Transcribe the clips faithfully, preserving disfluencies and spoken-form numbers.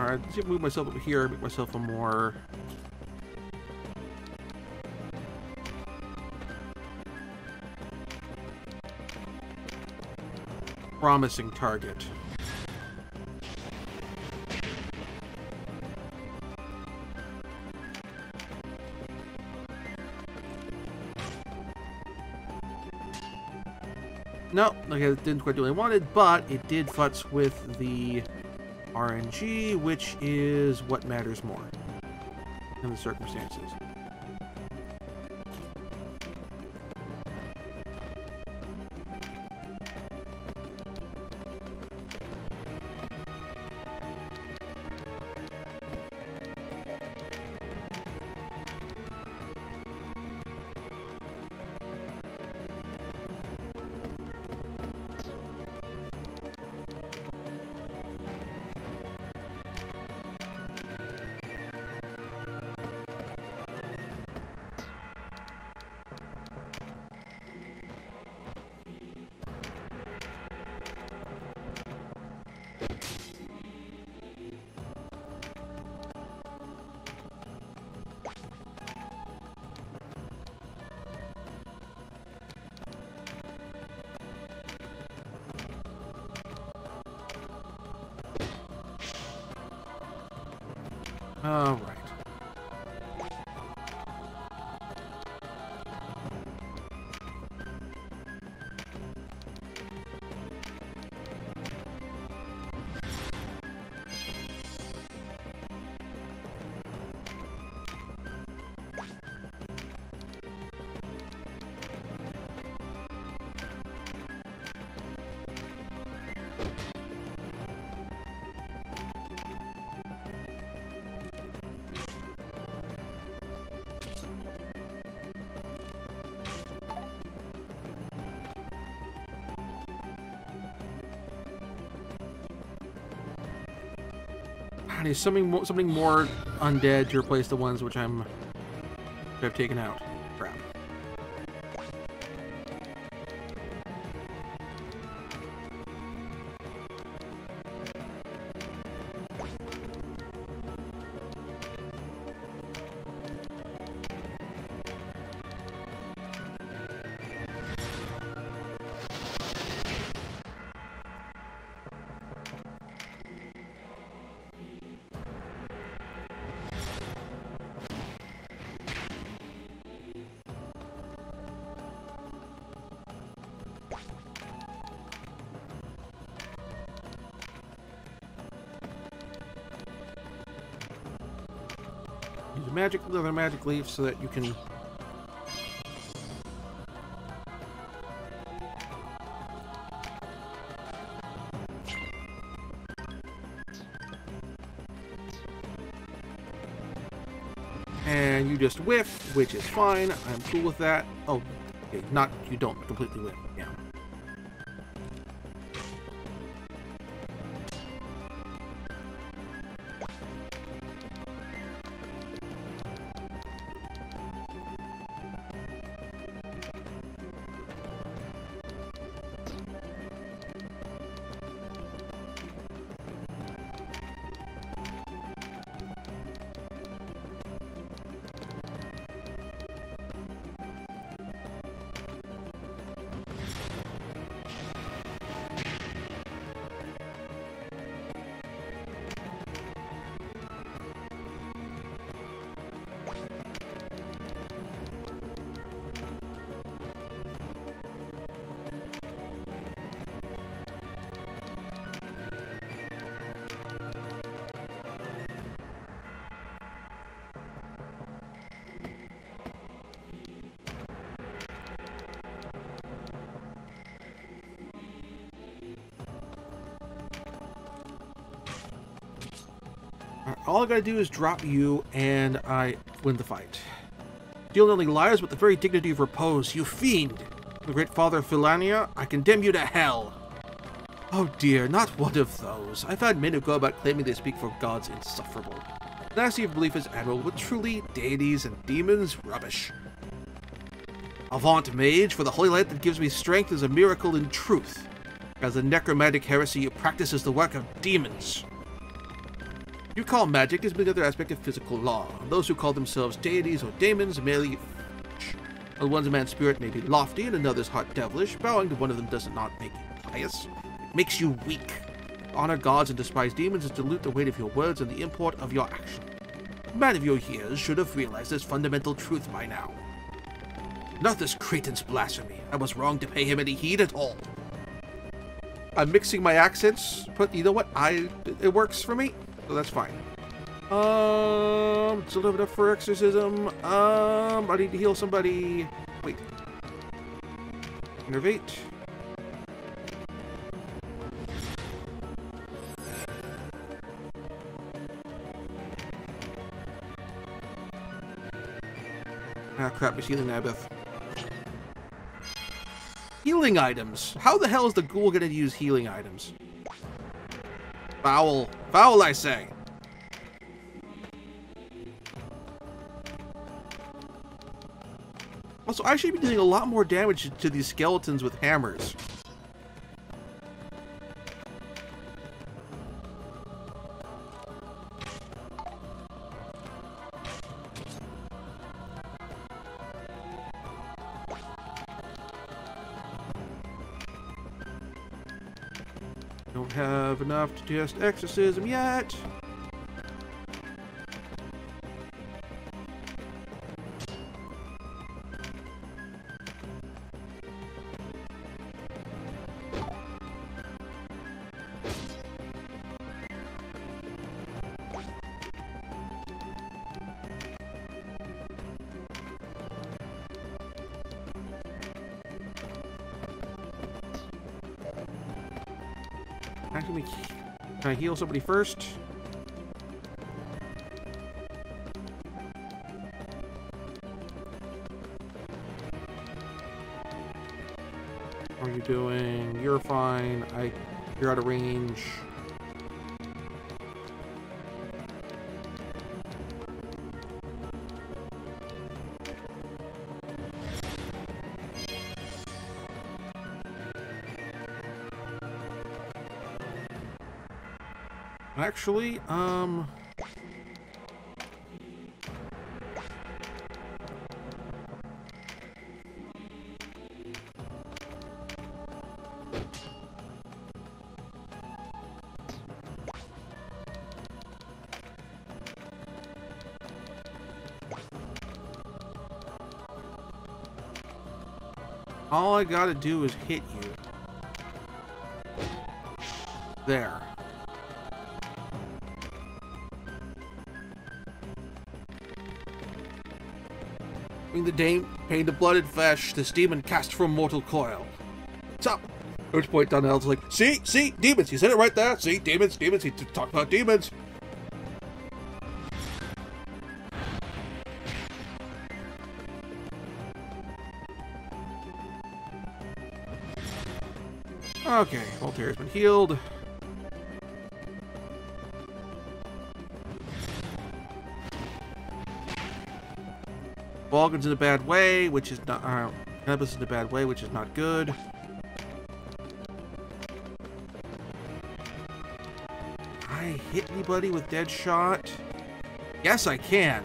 Alright, let's move myself over here, make myself a more... promising target. No, okay, it didn't quite do what I wanted, but it did futz with the R N G, which is what matters more in the circumstances. All right. I need something more, something more undead to replace the ones which I'm I've taken out. Crap. Use a magic, another magic leaf so that you can. And you just whiff, which is fine. I'm cool with that. Oh, okay, not you don't completely whiff. Yeah. All I gotta do is drop you, and I win the fight. Deal not only liars, but the very dignity of repose, you fiend! The great father of Philania, I condemn you to hell! Oh dear, not one of those. I've had men who go about claiming they speak for gods insufferable. Nasty of belief is admirable, but truly, deities and demons, rubbish. Avaunt, mage, for the holy light that gives me strength is a miracle in truth. As the necromantic heresy you practice is the work of demons. You call magic is another aspect of physical law. Those who call themselves deities or daemons merely on one's man's spirit may be lofty and another's heart devilish. Bowing to one of them does not make you pious. It makes you weak. Honor gods and despise demons is to dilute the weight of your words and the import of your action. A man of your years should have realized this fundamental truth by now. Not this cretin's blasphemy. I was wrong to pay him any heed at all. I'm mixing my accents, but you know what? I it works for me, so that's fine. Um, it's a little bit up for exorcism. Um, I need to heal somebody. Wait. Innervate. Ah, crap, he's healing Abath. Healing items. How the hell is the ghoul gonna use healing items? Foul. Foul, I say. Also, I should be doing a lot more damage to these skeletons with hammers. Don't have enough to test exorcism yet. Can we, can I heal somebody first? How are you doing? You're fine. I, you're out of range. Actually, um... all I gotta do is hit you. There. The dame pain the blood and flesh, this demon cast from mortal coil. What's up? At which point Donnell's like, see, see, demons, you said it right there, see, demons, demons, he talked about demons. Okay, Voltaire's been healed. Balgan's in a bad way, which is not. Uh, Nebus in a bad way, which is not good. I hit anybody with dead shot? Yes, I can.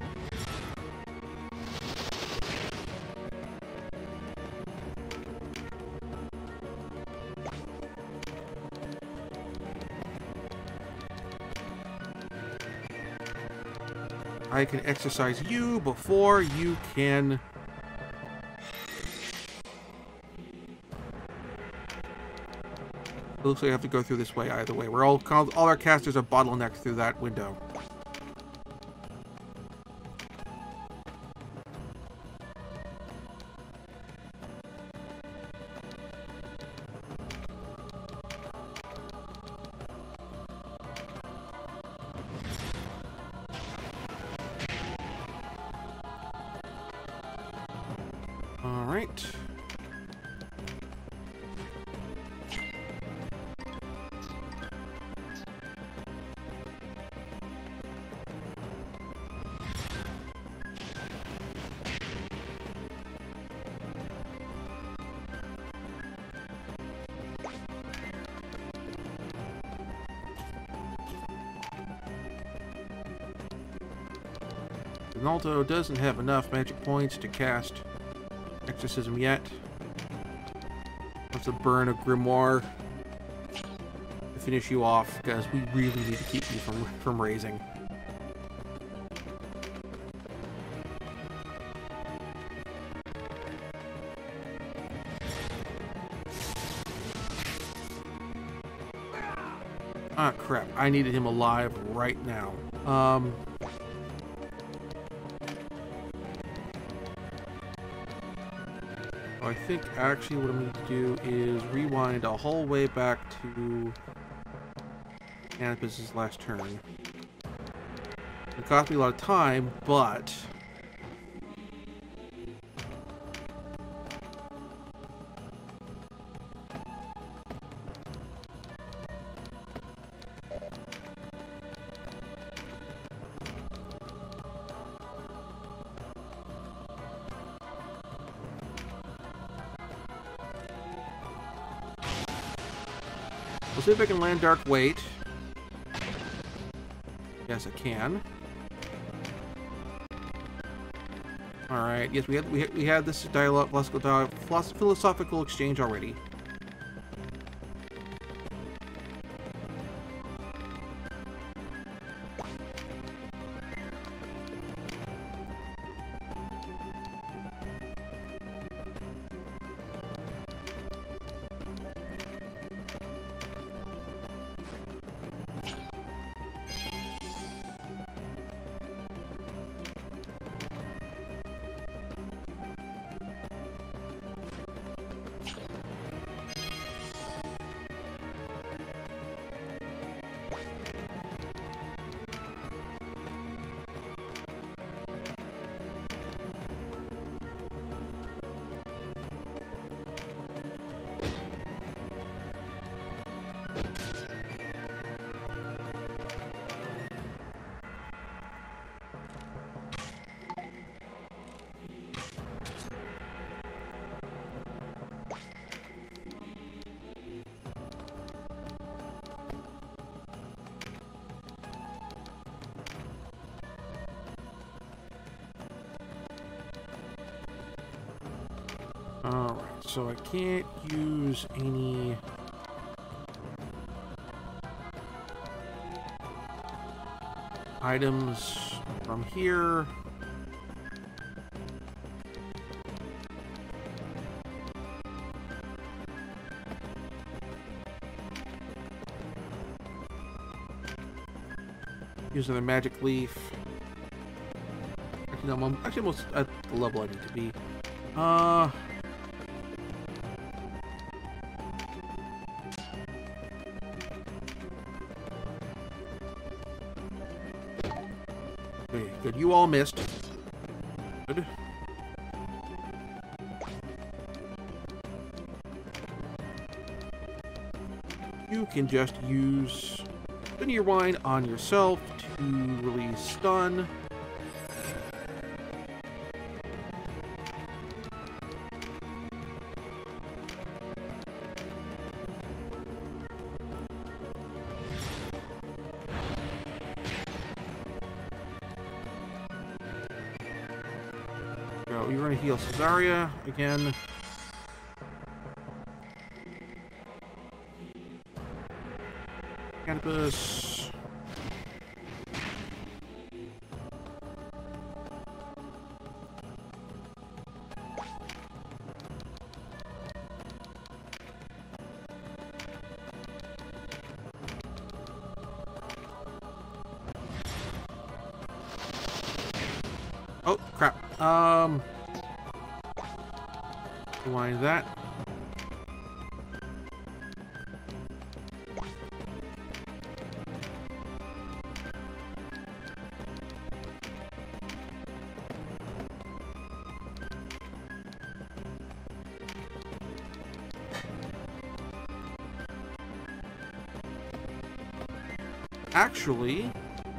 I can exercise you before you can... It looks like I have to go through this way either way. We're all, all our casters are bottlenecked through that window. All right. Ronaldo doesn't have enough magic points to cast Exorcism yet. Have to burn a grimoire to finish you off, because we really need to keep you from from raising. Ah, crap. I needed him alive right now. Um... I think actually what I'm going to do is rewind a whole way back to Canopus's last turn. It cost me a lot of time, but... We'll see if I can land Dark Weight. Yes, I can. All right. Yes, we had we had, we had this dialogue, philosophical, philosophical exchange already. Alright, so I can't use any items from here. Use another magic leaf. Actually, no, I'm actually almost at the level I need to be. Uh... Okay, good. You all missed. Good. You can just use Spin Your Wine on yourself to release stun. Go. You're going to heal Cesaria again. Canopus. Oh, crap. Um, rewind that. Actually,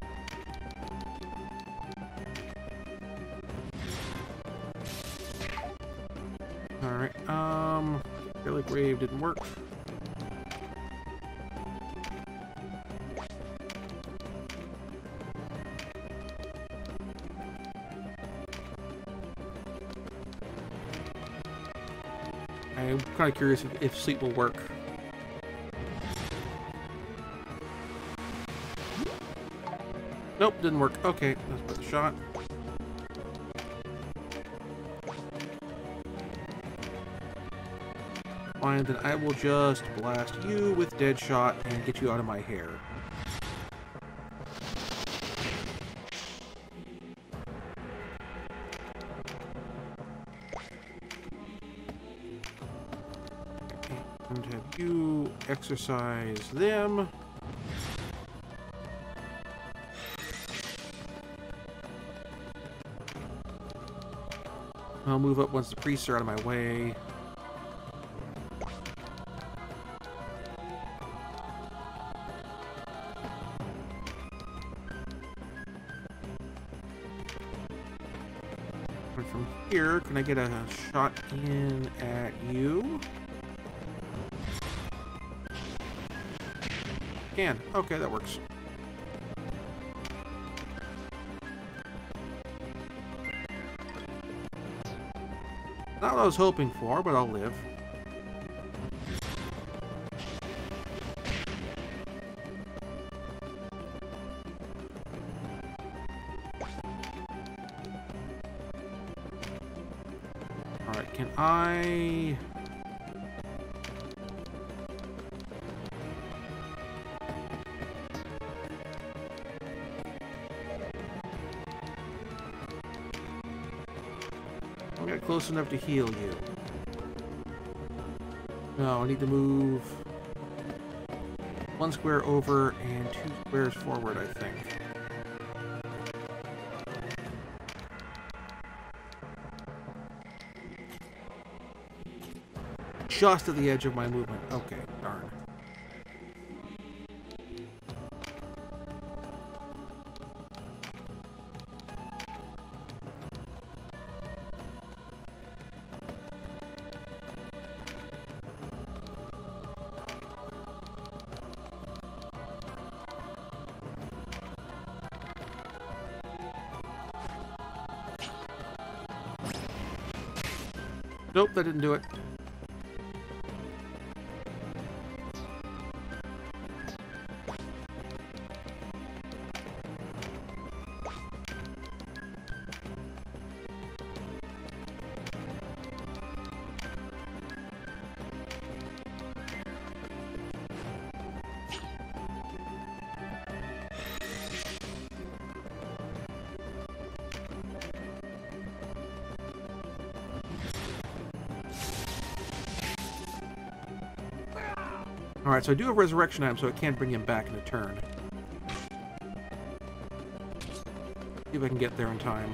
all right. Um, Relic Wave didn't work. I'm kind of curious if, if sleep will work. Nope, didn't work. Okay, let's put the shot. Fine, then I will just blast you with dead shot and get you out of my hair. And have you exercise them. I'll move up once the priests are out of my way. And from here, can I get a shot in at you? Can. Okay, that works. Not what I was hoping for, but I'll live. Alright, can I... I got close enough to heal you. No, I need to move one square over and two squares forward, I think. Just at the edge of my movement. Okay, darn. Nope, that didn't do it. Alright, so I do have resurrection item, so I can't bring him back in a turn. See if I can get there in time.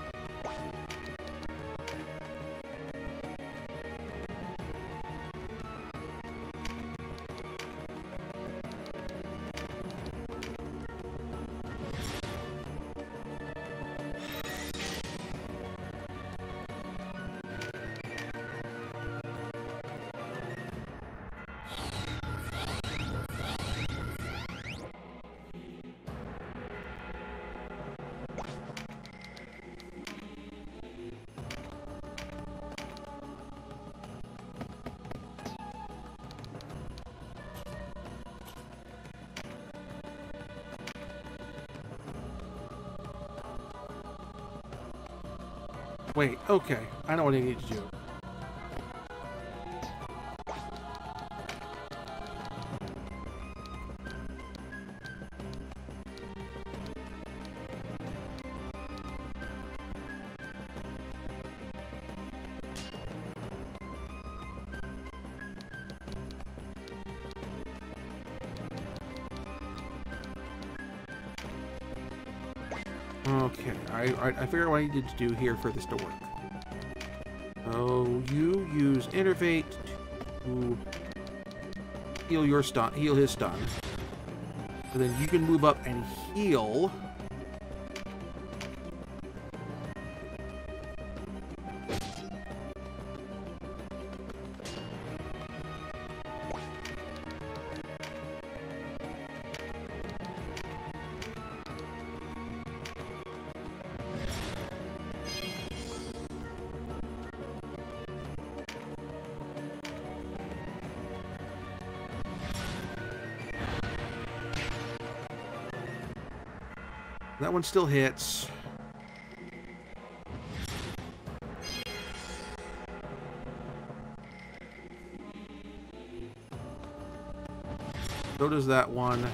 Wait, okay. I know what I need to do. Okay, I, I, I figured out what I needed to do here for this to work. So you use Innervate to heal your stun, heal his stun. And then you can move up and heal. That one still hits. So does that one.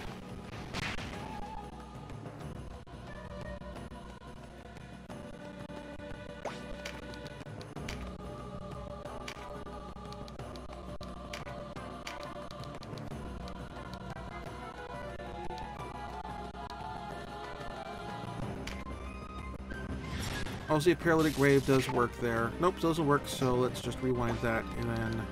I'll see if Paralytic Wave does work there. Nope, doesn't work, so let's just rewind that and then...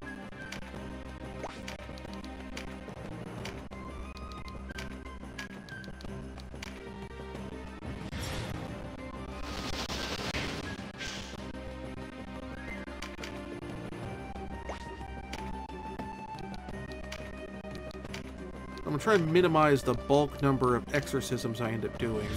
I'm going to try and minimize the bulk number of exorcisms I end up doing.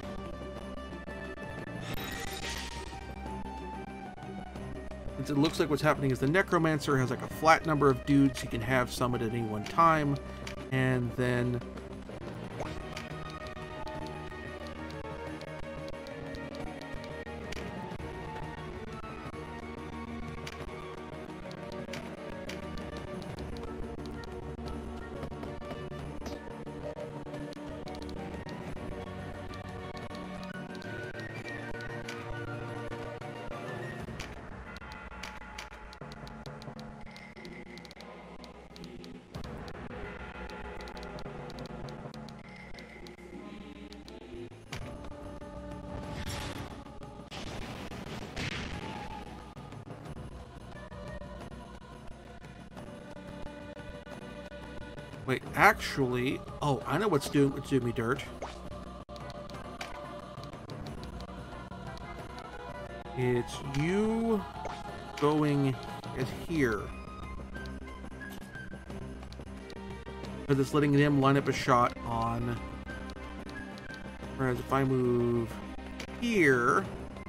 It looks like what's happening is the Necromancer has like a flat number of dudes he can have summoned at any one time, and then wait, actually, oh, I know what's doing what's doing me dirt. It's you going at here. Because it's letting them line up a shot on. Whereas if I move here,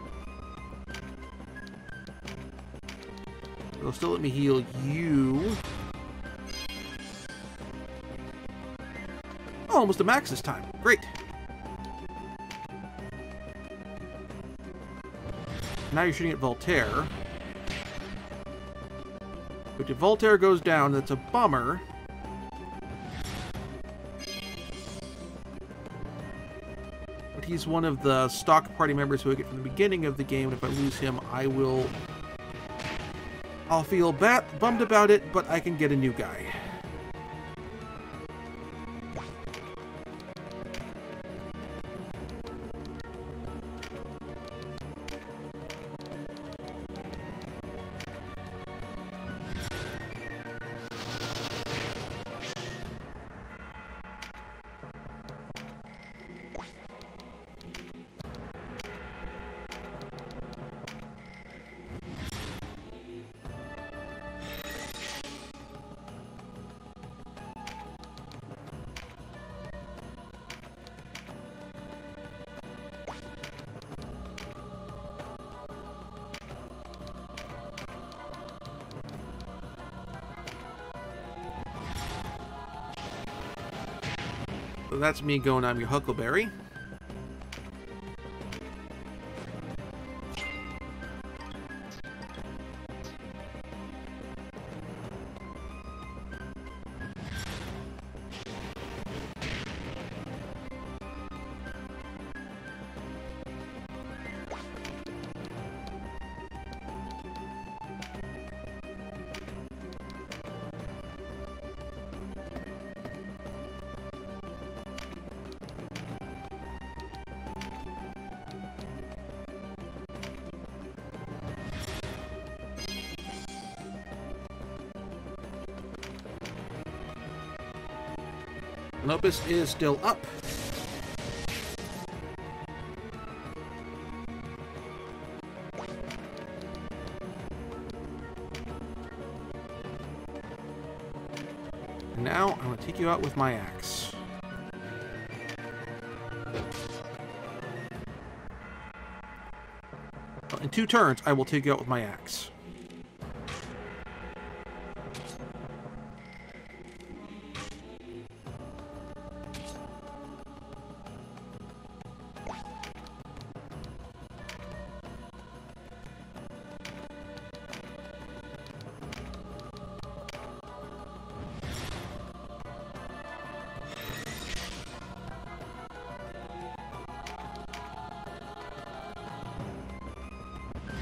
it'll still let me heal you. Oh, almost a max this time. Great. Now you're shooting at Voltaire. But if Voltaire goes down, that's a bummer. But he's one of the stock party members who I get from the beginning of the game. And if I lose him, I will... I'll feel bad, bummed about it, but I can get a new guy. So that's me going, I'm your Huckleberry. Lopus is still up. And now I'm going to take you out with my axe. Well, in two turns, I will take you out with my axe.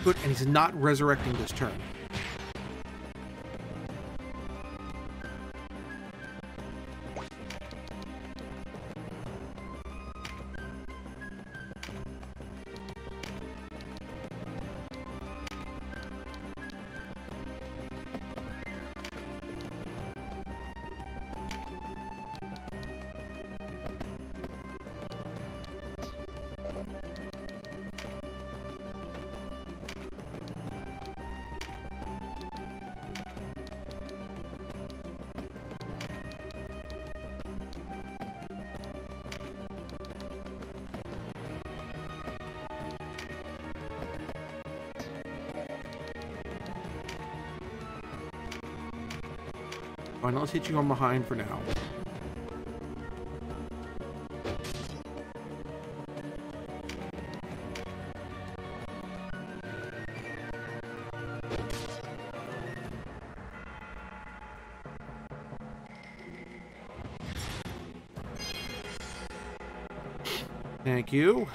Good, and he's not resurrecting this turn. Fine, let's hit you on behind for now. Thank you.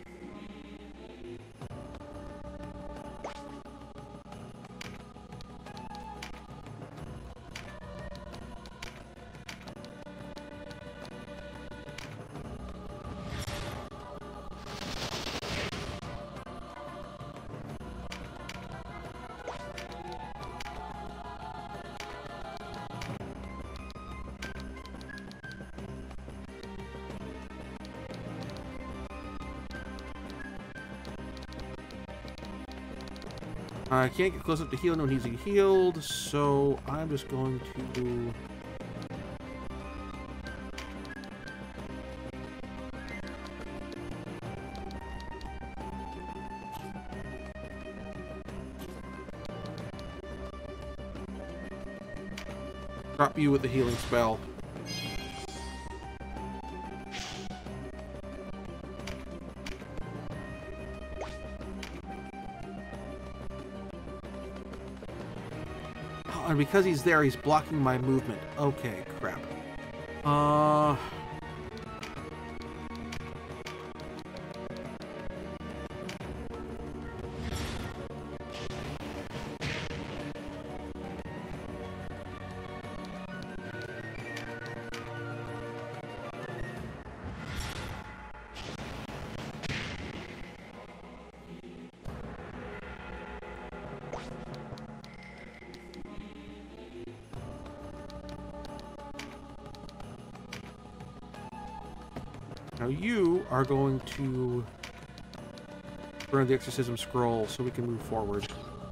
I can't get close up to heal when he's healed, so I'm just going to... drop you with the healing spell. And because he's there, he's blocking my movement. Okay, crap. Uh... Now you are going to burn the exorcism scroll so we can move forward.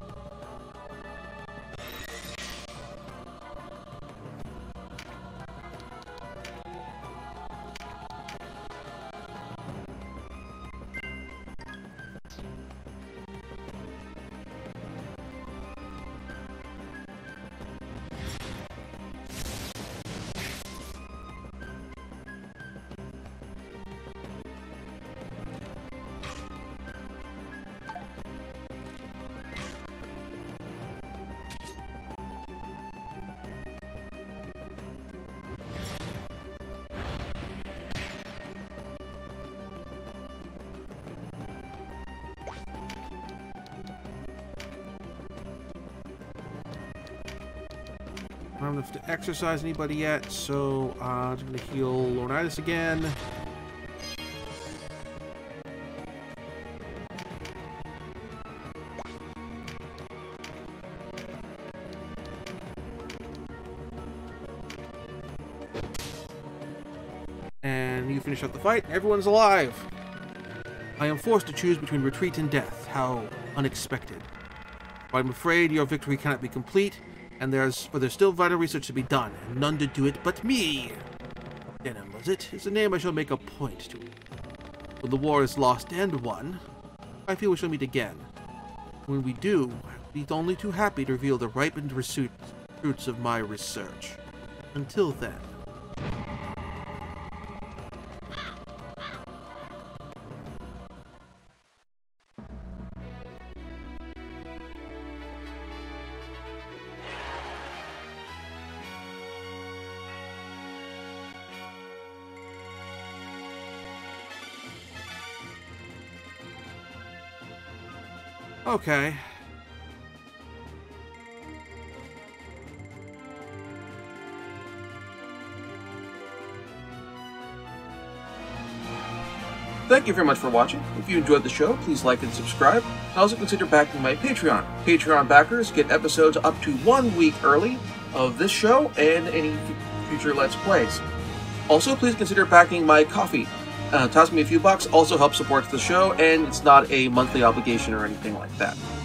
I don't have to exercise anybody yet, so uh, I'm just going to heal Leonidas again. And you finish up the fight. Everyone's alive. I am forced to choose between retreat and death. How unexpected. But I'm afraid your victory cannot be complete. And there's, but there's still vital research to be done, and none to do it but me. Denim, was it? It's a name I shall make a point to. When the war is lost and won, I feel we shall meet again. When we do, I'll be only too happy to reveal the ripened fruits of my research. Until then. Okay. Thank you very much for watching. If you enjoyed the show, please like and subscribe. And also consider backing my Patreon. Patreon backers get episodes up to one week early of this show and any future Let's Plays. Also, please consider backing my Ko-fi. Uh, toss me a few bucks also helps support the show, and it's not a monthly obligation or anything like that.